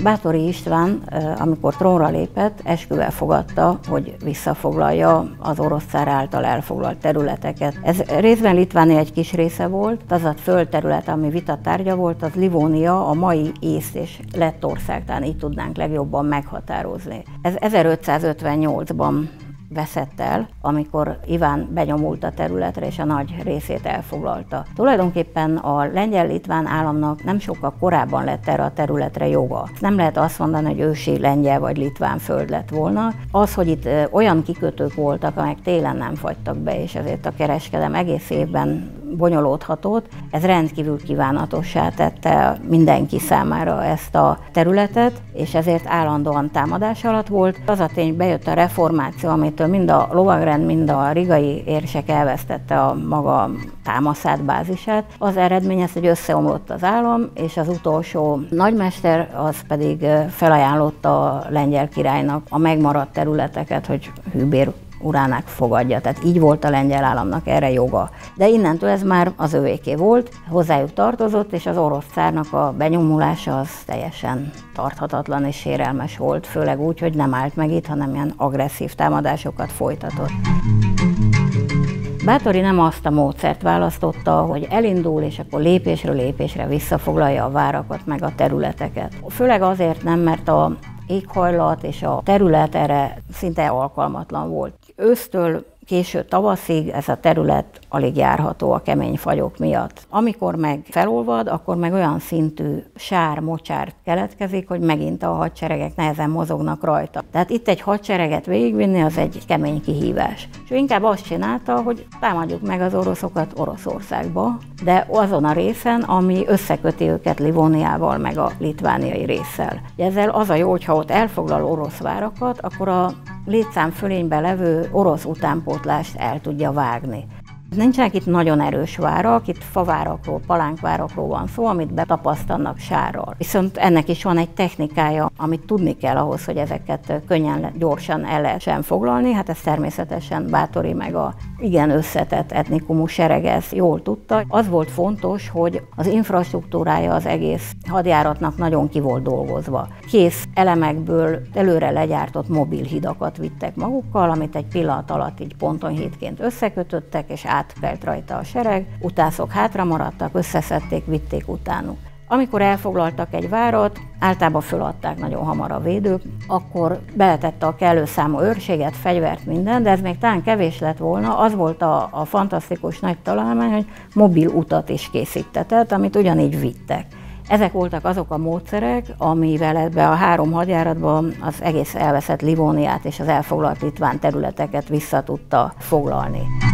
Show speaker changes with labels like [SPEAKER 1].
[SPEAKER 1] Báthory István, amikor trónra lépett, esküvel fogadta, hogy visszafoglalja az orosz cár által elfoglalt területeket. Ez részben Litvánia egy kis része volt, az a földterület, ami vita tárgya volt, az Livónia, a mai Ész és Lettország, talán így tudnánk legjobban meghatározni. Ez 1558-ban veszett el, amikor Iván benyomult a területre és a nagy részét elfoglalta. Tulajdonképpen a lengyel-litván államnak nem sokkal korábban lett erre a területre joga. Nem lehet azt mondani, hogy ősi lengyel vagy litván föld lett volna. Az, hogy itt olyan kikötők voltak, amelyek télen nem fagytak be, és ezért a kereskedelem egész évben bonyolódhatott, ez rendkívül kívánatossá tette mindenki számára ezt a területet, és ezért állandóan támadás alatt volt. Az a tény, bejött a reformáció, amitől mind a lovagrend, mind a rigai érsek elvesztette a maga támaszát, bázisát. Az eredmény az, hogy összeomlott az állam, és az utolsó nagymester az pedig felajánlotta a lengyel királynak a megmaradt területeket, hogy Hűbér urának fogadja. Tehát így volt a lengyel államnak erre joga. De innentől ez már az övéké volt, hozzájuk tartozott, és az orosz cárnak a benyomulása az teljesen tarthatatlan és sérelmes volt, főleg úgy, hogy nem állt meg itt, hanem ilyen agresszív támadásokat folytatott. Báthory nem azt a módszert választotta, hogy elindul, és akkor lépésről lépésre visszafoglalja a várakat, meg a területeket. Főleg azért nem, mert az éghajlat és a terület erre szinte alkalmatlan volt. Ősztől késő tavaszig ez a terület alig járható a kemény fagyok miatt. Amikor meg felolvad, akkor meg olyan szintű sár, mocsár keletkezik, hogy megint a hadseregek nehezen mozognak rajta. Tehát itt egy hadsereget végigvinni, az egy kemény kihívás. És ő inkább azt csinálta, hogy támadjuk meg az oroszokat Oroszországba, de azon a részen, ami összeköti őket Livóniával, meg a litvániai résszel. Ezzel az a jó, hogyha ott elfoglal orosz várakat, akkor a létszámfölényben levő orosz utánpótlást el tudja vágni. Nincsenek itt nagyon erős várak, itt favárakról, palánkvárakról van szó, amit betapasztanak sárral. Viszont ennek is van egy technikája, amit tudni kell ahhoz, hogy ezeket könnyen, gyorsan el lehessen foglalni. Hát ez természetesen Báthory meg a igen összetett etnikumú sereg ezt jól tudta. Az volt fontos, hogy az infrastruktúrája az egész hadjáratnak nagyon ki volt dolgozva. Kész elemekből előre legyártott mobil hidakat vittek magukkal, amit egy pillanat alatt így pontonhídként összekötöttek, és átkelt rajta a sereg, utászok hátra maradtak, összeszedték, vitték utánuk. Amikor elfoglaltak egy várat, általában föladták nagyon hamar a védők, akkor beletette a kellő számú őrséget, fegyvert, minden, de ez még talán kevés lett volna. Az volt a fantasztikus nagy találmány, hogy mobil utat is készítetett, amit ugyanígy vittek. Ezek voltak azok a módszerek, amivel ebbe a három hadjáratban az egész elveszett Livóniát és az elfoglalt litván területeket vissza tudta foglalni.